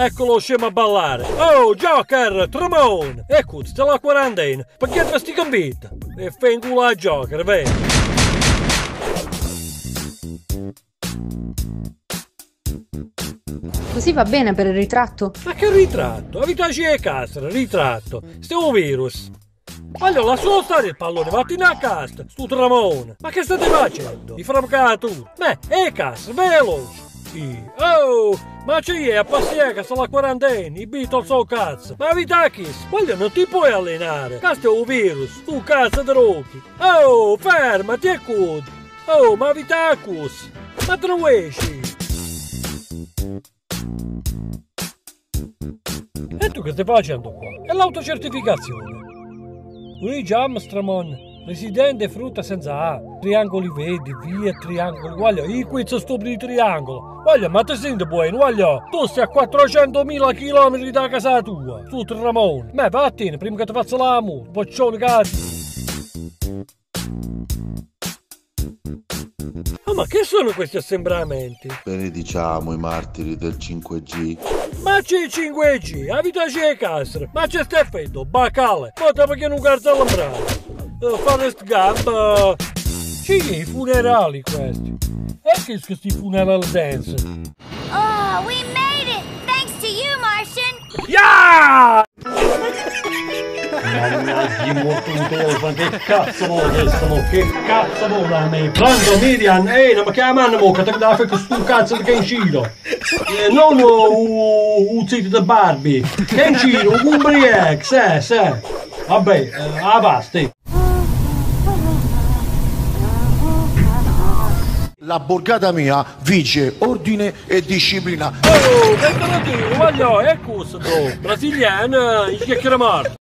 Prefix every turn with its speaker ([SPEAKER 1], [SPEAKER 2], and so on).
[SPEAKER 1] Eccolo scemo a ballare. Oh, Joker, Tramone. Ecco, sta la quarantena. Perché te sti convinta? E fai in culo a Joker, vedi?
[SPEAKER 2] Così va bene per il ritratto?
[SPEAKER 1] Ma che ritratto? Avitaci e castra, ritratto. Stiamo virus. Voglio, lascialo stare il pallone, vattene a casa, stu Tramone. Ma che state facendo? Di frapcatura. Beh, e castra, veloce. Oh, ma c'è a passare che sta la quarantena, i Beatles o cazzo. Ma Vitakis, voglio, non ti puoi allenare. Questo è un virus, tu cazzo droghi. Oh, fermati e cudi. Oh, ma Vitakis, ma te lo esci? E tu che stai facendo qua? È l'autocertificazione. Luigi Armstrong, residente frutta senza A, triangoli vedi, via triangoli, guaglia, i quiz stupidi di triangolo. Guaglia, ma ti senti buono, guaglia, tu stai a 400.000 km da casa tua, su Tramone. Ma vattene, prima che ti faccia l'amore, boccione cazzo. Oh, ma che sono questi assembramenti?
[SPEAKER 3] Benediciamo i martiri del 5G.
[SPEAKER 1] Ma c'è il 5G, abitaci e castre, ma c'è Steffetto, Bacale, vota perché non calza l'ombrello. Forrest Gump, c'è i funerali questi. E che sono questi funeral dance?
[SPEAKER 4] Oh, we made it! Thanks to you, Martian!
[SPEAKER 1] Yeah! Mannaggia, morto un telefono, che cazzo vuoi sono? Che cazzo vuoi da me? Pronto Miriam, non mi chiamano mo, che te la fai questo cazzo che è in giro. Non un sito di Barbie, che è in giro, un ubriaco, se. Vabbè, avanti.
[SPEAKER 3] La borgata mia vige ordine e disciplina.
[SPEAKER 1] Oh, che te lo dico, voglio, è questo, brasiliano, il chiacchiere morto.